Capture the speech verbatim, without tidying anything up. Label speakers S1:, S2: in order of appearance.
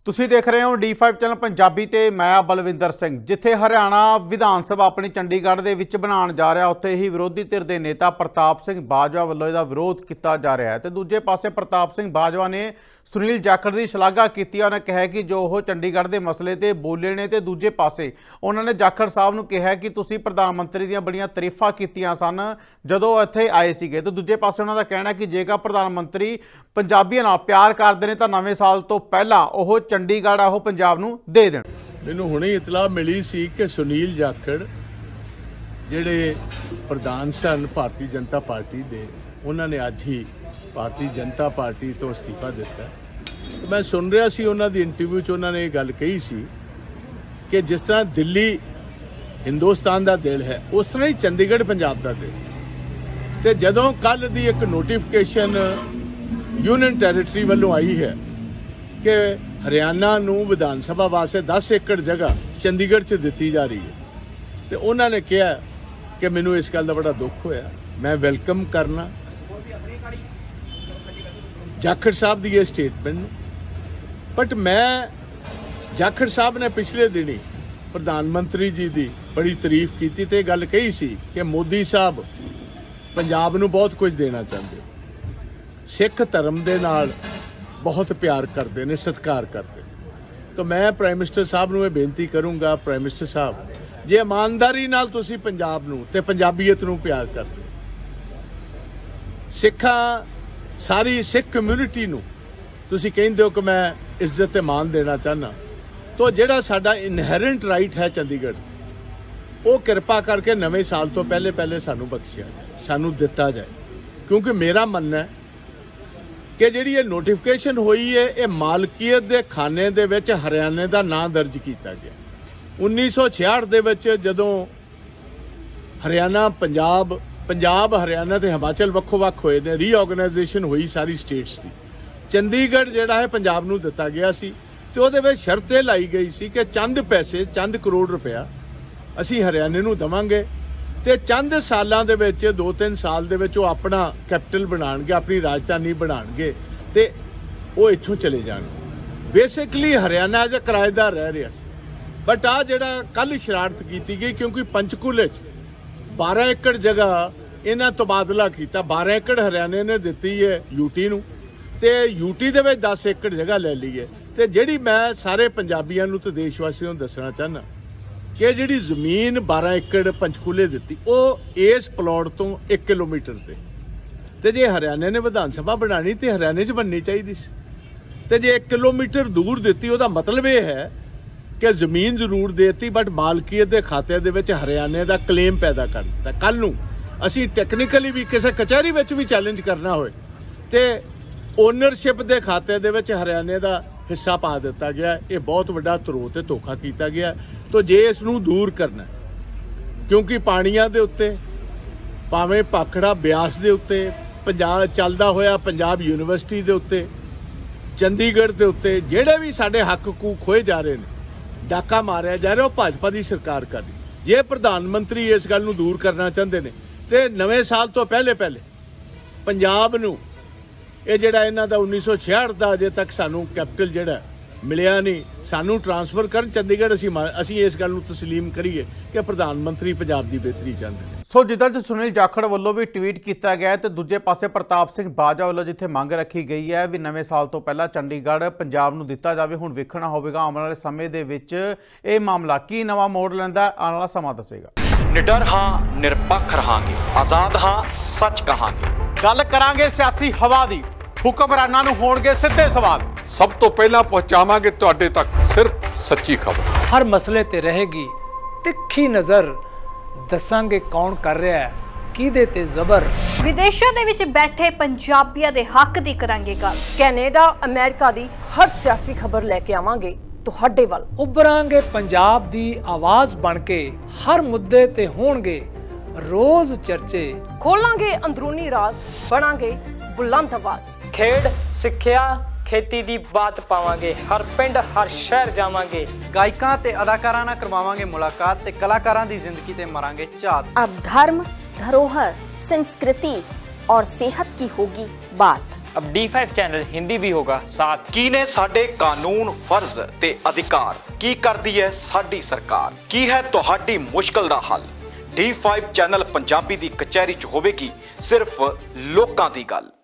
S1: ਤੁਸੀਂ ਦੇਖ ਰਹੇ ਹੋ ਡੀ फाइव ਚੈਨਲ ਪੰਜਾਬੀ ਤੇ ਮੈਂ ਬਲਵਿੰਦਰ ਸਿੰਘ। ਜਿੱਥੇ ਹਰਿਆਣਾ ਵਿਧਾਨ ਸਭਾ ਆਪਣੀ ਚੰਡੀਗੜ੍ਹ ਦੇ ਵਿੱਚ ਬਣਾਉਣ ਜਾ ਰਿਹਾ, ਉੱਥੇ ਹੀ ਵਿਰੋਧੀ ਧਿਰ ਦੇ ਨੇਤਾ ਪ੍ਰਤਾਪ ਸਿੰਘ ਬਾਜਵਾ ਵੱਲੋਂ ਇਹਦਾ ਵਿਰੋਧ ਕੀਤਾ ਜਾ ਰਿਹਾ ਹੈ। ਤੇ ਦੂਜੇ ਪਾਸੇ ਪ੍ਰਤਾਪ ਸਿੰਘ ਬਾਜਵਾ ਨੇ ਸੁਨੀਲ ਜਾਖੜ ਦੀ ਸ਼ਲਾਘਾ ਕੀਤੀ। ਉਹਨੇ ਕਿਹਾ ਕਿ ਜੋ ਉਹ ਚੰਡੀਗੜ੍ਹ ਦੇ ਮਸਲੇ ਤੇ ਬੋਲੇ ਨੇ, ਤੇ ਦੂਜੇ ਪਾਸੇ ਉਹਨਾਂ ਨੇ ਜਾਖੜ ਸਾਹਿਬ ਨੂੰ ਕਿਹਾ ਕਿ ਤੁਸੀਂ ਪ੍ਰਧਾਨ ਮੰਤਰੀ ਦੀਆਂ ਬੜੀਆਂ ਤਾਰੀਫਾਂ ਕੀਤੀਆਂ ਸਨ ਜਦੋਂ ਇੱਥੇ ਆਏ ਸੀਗੇ। ਤੇ ਦੂਜੇ ਪਾਸੇ ਉਹਨਾਂ ਦਾ ਕਹਿਣਾ ਕਿ ਜੇਕਰ ਪ੍ਰਧਾਨ ਮੰਤਰੀ ਪੰਜਾਬੀਆਂ ਨਾਲ ਪਿਆਰ ਕਰਦੇ ਨੇ ਤਾਂ ਨਵੇਂ ਸਾਲ ਤੋਂ ਪਹਿਲਾਂ ਉਹ ਚੰਡੀਗੜ੍ਹ ਆ ਉਹ ਪੰਜਾਬ ਨੂੰ ਦੇ ਦੇਣ।
S2: ਮੈਨੂੰ ਹੁਣੇ ਇਤਲਾਹ ਮਿਲੀ ਸੀ ਕਿ ਸੁਨੀਲ ਜਾਖੜ ਜਿਹੜੇ ਪ੍ਰਧਾਨ ਸਨ ਭਾਰਤੀ ਜਨਤਾ ਪਾਰਟੀ ਦੇ, ਉਹਨਾਂ ਨੇ ਅੱਜ ਹੀ ਭਾਰਤੀ ਜਨਤਾ ਪਾਰਟੀ ਤੋਂ ਅਸਤੀਫਾ ਦਿੱਤਾ। ਮੈਂ ਸੁਣ ਰਿਹਾ ਸੀ ਉਹਨਾਂ ਦੀ ਇੰਟਰਵਿਊ 'ਚ ਉਹਨਾਂ ਨੇ ਇਹ ਗੱਲ ਕਹੀ ਸੀ ਕਿ ਜਿਸ ਤਰ੍ਹਾਂ ਦਿੱਲੀ ਹਿੰਦੁਸਤਾਨ ਦਾ ਦਿਲ ਹੈ, ਉਸ ਤਰ੍ਹਾਂ ਹੀ ਚੰਡੀਗੜ੍ਹ ਪੰਜਾਬ ਦਾ ਦਿਲ। ਤੇ ਜਦੋਂ ਕੱਲ ਦੀ ਇੱਕ ਨੋਟੀਫਿਕੇਸ਼ਨ ਯੂਨੀਅਨ ਟੈਰੀਟਰੀ ਵੱਲੋਂ ਆਈ ਹੈ ਕਿ ਹਰਿਆਣਾ ਨੂੰ ਵਿਧਾਨ ਸਭਾ ਵਾਸਤੇ ਦਸ ਏਕੜ ਜਗ੍ਹਾ ਚੰਡੀਗੜ੍ਹ 'ਚ ਦਿੱਤੀ ਜਾ ਰਹੀ ਹੈ, ਤੇ ਉਹਨਾਂ ਨੇ ਕਿਹਾ ਕਿ ਮੈਨੂੰ ਇਸ ਗੱਲ ਦਾ ਬੜਾ ਦੁੱਖ ਹੋਇਆ। ਮੈਂ ਵੈਲਕਮ ਕਰਨਾ ਜਾਖੜ ਸਾਹਿਬ ਦੀ ਇਹ ਸਟੇਟਮੈਂਟ ਨੂੰ। ਬਟ ਮੈਂ ਜਾਖੜ ਸਾਹਿਬ ਨੇ ਪਿਛਲੇ ਦਿਨੀ ਪ੍ਰਧਾਨ ਮੰਤਰੀ ਜੀ ਦੀ ਬੜੀ ਤਾਰੀਫ ਕੀਤੀ ਤੇ ਗੱਲ ਕਹੀ ਸੀ ਕਿ ਮੋਦੀ ਸਾਹਿਬ ਪੰਜਾਬ ਨੂੰ ਬਹੁਤ ਕੁਝ ਦੇਣਾ ਚਾਹੁੰਦੇ, ਸਿੱਖ ਧਰਮ ਦੇ ਨਾਲ ਬਹੁਤ ਪਿਆਰ ਕਰਦੇ ਨੇ, ਸਤਿਕਾਰ ਕਰਦੇ। ਤਾਂ ਮੈਂ ਪ੍ਰਾਈਮ ਮਿਨਿਸਟਰ ਸਾਹਿਬ ਨੂੰ ਇਹ ਬੇਨਤੀ ਕਰੂੰਗਾ, ਪ੍ਰਾਈਮ ਮਿਨਿਸਟਰ ਸਾਹਿਬ, ਜੇ ਇਮਾਨਦਾਰੀ ਨਾਲ ਤੁਸੀਂ ਪੰਜਾਬ ਨੂੰ ਤੇ ਪੰਜਾਬੀਅਤ ਨੂੰ ਪਿਆਰ ਕਰਦੇ, ਸਿੱਖਾਂ ਸਾਰੀ ਸਿੱਖ ਕਮਿਊਨਿਟੀ ਨੂੰ ਤੁਸੀਂ ਕਹਿੰਦੇ ਹੋ ਕਿ ਮੈਂ ਇੱਜ਼ਤ ਤੇ ਮਾਣ ਦੇਣਾ ਚਾਹੁੰਦਾ, ਤਾਂ ਜਿਹੜਾ ਸਾਡਾ ਇਨਹੈਰੈਂਟ ਰਾਈਟ ਹੈ ਚੰਡੀਗੜ੍ਹ, ਉਹ ਕਿਰਪਾ ਕਰਕੇ ਨਵੇਂ ਸਾਲ ਤੋਂ ਪਹਿਲੇ ਪਹਿਲੇ ਸਾਨੂੰ ਬਖਸ਼ਿਆ ਜਾਏ, ਸਾਨੂੰ ਦਿੱਤਾ ਜਾਏ। ਕਿਉਂਕਿ ਮੇਰਾ ਮੰਨਣਾ ਹੈ ਕਿ ਜਿਹੜੀ ਇਹ ਨੋਟੀਫਿਕੇਸ਼ਨ ਹੋਈ ਹੈ, ਇਹ ਮਾਲਕੀਅਤ ਦੇ ਖਾਨੇ ਦੇ ਵਿੱਚ ਹਰਿਆਣੇ ਦਾ ਨਾਂ ਦਰਜ ਕੀਤਾ ਗਿਆ। ਉੱਨੀ ਸੌ ਛਿਆਹਠ ਦੇ ਵਿੱਚ ਜਦੋਂ ਹਰਿਆਣਾ ਪੰਜਾਬ ਪੰਜਾਬ ਹਰਿਆਣਾ ਤੇ ਹਿਮਾਚਲ ਵੱਖੋ ਵੱਖ ਹੋਏ ਨੇ, ਰੀਆਰਗੇਨਾਈਜੇਸ਼ਨ ਹੋਈ ਸਾਰੀ ਸਟੇਟਸ ਦੀ, ਚੰਡੀਗੜ੍ਹ ਜਿਹੜਾ ਹੈ ਪੰਜਾਬ ਨੂੰ ਦਿੱਤਾ ਗਿਆ ਸੀ। ਤੇ ਉਹਦੇ ਵਿੱਚ ਸ਼ਰਤ ਇਹ ਲਾਈ ਗਈ ਸੀ ਕਿ ਚੰਦ ਪੈਸੇ, ਚੰਦ ਕਰੋੜ ਰੁਪਇਆ ਅਸੀਂ ਹਰਿਆਣੇ ਨੂੰ ਦੇਵਾਂਗੇ, ਤੇ ਚੰਦ ਸਾਲਾਂ ਦੇ ਵਿੱਚ, ਦੋ ਤਿੰਨ ਸਾਲ ਦੇ ਵਿੱਚ ਉਹ ਆਪਣਾ ਕੈਪੀਟਲ ਬਣਾਉਣਗੇ, ਆਪਣੀ ਰਾਜਧਾਨੀ ਬਣਾਉਣਗੇ, ਤੇ ਉਹ ਇੱਥੋਂ ਚਲੇ ਜਾਣਗੇ। ਬੇਸਿਕਲੀ ਹਰਿਆਣਾ ਐਜ਼ ਅ ਕਿਰਾਏਦਾਰ ਰਹਿ ਰਿਹਾ ਸੀ। ਬਟ ਆ ਜਿਹੜਾ ਕੱਲ ਸ਼ਰਾਰਤ ਕੀਤੀ ਗਈ, ਕਿਉਂਕਿ ਪੰਚਕੂਲੇ 'ਚ ਬਾਰਾਂ ਏਕੜ ਜਗ੍ਹਾ ਇਹਨਾਂ ਤਬਾਦਲਾ ਕੀਤਾ, ਬਾਰਾਂ ਏਕੜ ਹਰਿਆਣੇ ਨੇ ਦਿੱਤੀ ਹੈ ਯੂਟੀ ਨੂੰ, ਤੇ ਯੂਟੀ ਦੇ ਵਿੱਚ ਦਸ ਏਕੜ ਜਗ੍ਹਾ ਲੈ ਲਈ ਹੈ। ਤੇ ਜਿਹੜੀ ਮੈਂ ਸਾਰੇ ਪੰਜਾਬੀਆਂ ਨੂੰ ਤੇ ਦੇਸ਼ ਵਾਸੀਆਂ ਨੂੰ ਦੱਸਣਾ ਚਾਹੁੰਦਾ ਕਿ ਜਿਹੜੀ ਜ਼ਮੀਨ ਬਾਰਾਂ ਏਕੜ ਪੰਚਕੂਲੇ ਦਿੱਤੀ, ਉਹ ਇਸ ਪਲਾਟ ਤੋਂ ਇੱਕ ਕਿਲੋਮੀਟਰ ਤੇ, ਤੇ ਜੇ ਹਰਿਆਣੇ ਨੇ ਵਿਧਾਨ ਸਭਾ ਬਣਾਣੀ ਤੇ ਹਰਿਆਣੇ 'ਚ ਬਣਨੀ ਚਾਹੀਦੀ ਸੀ। ਤੇ ਜੇ ਇੱਕ ਕਿਲੋਮੀਟਰ ਦੂਰ ਦਿੱਤੀ, ਉਹਦਾ ਮਤਲਬ ਇਹ ਹੈ ਕਿ ਜ਼ਮੀਨ ਜ਼ਰੂਰ ਦੇਤੀ, ਬਟ ਮਾਲਕੀਅਤ ਦੇ ਖਾਤੇ ਦੇ ਵਿੱਚ ਹਰਿਆਣੇ ਦਾ ਕਲੇਮ ਪੈਦਾ ਕਰ ਦਿੱਤਾ। ਕੱਲ ਨੂੰ ਅਸੀਂ ਟੈਕਨੀਕਲੀ ਵੀ ਕਿਸੇ ਕਚਹਿਰੀ ਵਿੱਚ ਵੀ ਚੈਲੰਜ ਕਰਨਾ ਹੋਏ ਤੇ ਓਨਰਸ਼ਿਪ ਦੇ ਖਾਤੇ ਦੇ ਵਿੱਚ ਹਰਿਆਣੇ ਦਾ ਹਿੱਸਾ ਪਾ ਦਿੱਤਾ ਗਿਆ। ਇਹ ਬਹੁਤ ਵੱਡਾ ਧਰੋਹ ਤੇ ਧੋਖਾ ਕੀਤਾ ਗਿਆ। ਤਾਂ ਜੇ ਇਸ ਨੂੰ ਦੂਰ ਕਰਨਾ, ਕਿਉਂਕਿ ਪਾਣੀਆਂ ਦੇ ਉੱਤੇ, ਭਾਵੇਂ ਭਾਖੜਾ ਬਿਆਸ ਦੇ ਉੱਤੇ, ਪੰਜਾਬ ਚੱਲਦਾ ਹੋਇਆ ਪੰਜਾਬ ਯੂਨੀਵਰਸਿਟੀ ਦੇ ਉੱਤੇ, ਚੰਡੀਗੜ੍ਹ ਦੇ ਉੱਤੇ ਜਿਹੜੇ ਵੀ ਸਾਡੇ ਹੱਕ ਹਕੂਕ ਖੋਏ ਜਾ ਰਹੇ ਨੇ, ਡਾਕਾ ਮਾਰਿਆ ਜਾ ਰਿਹਾ, ਉਹ ਭਾਜਪਾ ਦੀ ਸਰਕਾਰ ਕਰ ਰਹੀ। ਜੇ ਪ੍ਰਧਾਨ ਮੰਤਰੀ ਇਸ ਗੱਲ ਨੂੰ ਦੂਰ ਕਰਨਾ ਚਾਹੁੰਦੇ ਨੇ ਤੇ ਨਵੇਂ ਸਾਲ ਤੋਂ ਪਹਿਲੇ ਪਹਿਲੇ ਪੰਜਾਬ ਨੂੰ ਇਹ ਜਿਹੜਾ ਇਹਨਾਂ ਦਾ ਉੱਨੀ ਸੌ ਛਿਆਹਠ ਦਾ ਅਜੇ ਤੱਕ ਸਾਨੂੰ ਕੈਪੀਟਲ ਜਿਹੜਾ ਮਿਲਿਆ ਨਹੀਂ, ਸਾਨੂੰ ਟਰਾਂਸਫਰ ਕਰਨ ਚੰਡੀਗੜ੍ਹ। ਅਸੀਂ ਅਸੀਂ ਇਸ ਗੱਲ ਨੂੰ ਤਸਲੀਮ ਕਰੀਏ ਕਿ ਪ੍ਰਧਾਨ ਮੰਤਰੀ ਪੰਜਾਬ ਦੀ ਬਿਹਤਰੀ ਚਾਹੁੰਦੇ ਨੇ।
S1: ਸੋ ਜਿੱਦਾਂ ਕਿ ਸੁਨੀਲ ਜਾਖੜ ਵੱਲੋਂ ਵੀ ਟਵੀਟ ਕੀਤਾ ਗਿਆ, ਤੇ ਦੂਜੇ ਪਾਸੇ ਪ੍ਰਤਾਪ ਸਿੰਘ ਬਾਜਵਾ ਵੱਲੋਂ ਜਿੱਥੇ ਮੰਗ ਰੱਖੀ ਗਈ ਹੈ ਵੀ ਨਵੇਂ ਸਾਲ ਤੋਂ ਪਹਿਲਾਂ ਚੰਡੀਗੜ੍ਹ ਪੰਜਾਬ ਨੂੰ ਦਿੱਤਾ ਜਾਵੇ। ਹੁਣ ਵੇਖਣਾ ਹੋਵੇਗਾ ਆਉਣ ਵਾਲੇ ਸਮੇਂ ਦੇ ਵਿੱਚ ਇਹ ਮਾਮਲਾ ਕੀ ਨਵਾਂ ਮੋੜ ਲੈਂਦਾ, ਆਉਣ ਵਾਲਾ ਸਮਾਂ ਦੱਸੇਗਾ।
S3: ਨਿਡਰ ਹਾਂ, ਨਿਰਪੱਖ ਰਹਾਂਗੇ, ਆਜ਼ਾਦ ਹਾਂ, ਸੱਚ ਕਹਾਂਗੇ।
S1: ਗੱਲ ਕਰਾਂਗੇ ਸਿਆਸੀ ਹਵਾ ਦੀ, ਹੁਕਮਰਾਨਾਂ ਨੂੰ ਹੋਣਗੇ ਸਿੱਧੇ ਸਵਾਲ।
S4: ਸਭ ਤੋਂ ਪਹਿਲਾਂ ਪਹੁੰਚਾਵਾਂਗੇ ਤੁਹਾਡੇ ਤੱਕ ਸਿਰਫ ਸੱਚੀ ਖਬਰ।
S5: ਹਰ ਮਸਲੇ ਤੇ ਰਹੇਗੀ ਤਿੱਖੀ ਨਜ਼ਰ, ਦੱਸਾਂਗੇ ਕੌਣ ਕਰ ਰਿਹਾ ਹੈ, ਕਿਹਦੇ ਤੇ ਜ਼ਬਰ।
S6: ਵਿਦੇਸ਼ਾਂ ਦੇ ਵਿੱਚ ਬੈਠੇ ਪੰਜਾਬੀਆਂ ਦੇ ਹੱਕ ਦੀ ਕਰਾਂਗੇ ਗੱਲ।
S7: ਕੈਨੇਡਾ, ਅਮਰੀਕਾ ਦੀ ਹਰ ਸਿਆਸੀ ਖਬਰ ਲੈ ਕੇ ਆਵਾਂਗੇ ਤੁਹਾਡੇ ਵੱਲ।
S5: ਉਭਰਾਂਗੇ ਪੰਜਾਬ ਦੀ ਆਵਾਜ਼ ਬਣ ਕੇ, ਹਰ ਮੁੱਦੇ ਤੇ ਹੋਣਗੇ ਰੋਜ਼ ਚਰਚੇ।
S7: ਖੋਲਾਂਗੇ ਅੰਦਰੂਨੀ ਰਾਜ਼, ਬਣਾਂਗੇ ਬੁਲੰਦ ਆਵਾਜ਼।
S8: ਖੇਡ, ਸਿੱਖਿਆ, खेती दी बात पावांगे, हर पिंड हर शहर जावांगे।
S9: गायकां ते अदाकारां नाल करवावांगे मुलाकात ते कलाकारां दी जिंदगी ते मारांगे झात।
S10: अब धर्म, धरोहर, संस्कृति और सेहत की होगी बात।
S8: अब डी फाइव चैनल हिंदी भी होगा साथ।
S3: ਕੀ ਨੇ ਸਾਡੇ ਕਾਨੂੰਨ, ਫਰਜ਼ ਤੇ ਅਧਿਕਾਰ? ਕੀ ਕਰਦੀ ਹੈ ਸਾਡੀ ਸਰਕਾਰ? ਕੀ ਹੈ ਤੁਹਾਡੀ ਮੁਸ਼ਕਲ ਦਾ ਹੱਲ? ਡੀ ਫਾਈਵ ਚੈਨਲ ਪੰਜਾਬੀ ਦੀ ਕਚਹਿਰੀ 'ਚ ਹੋਵੇਗੀ ਸਿਰਫ ਲੋਕਾਂ ਦੀ ਗੱਲ।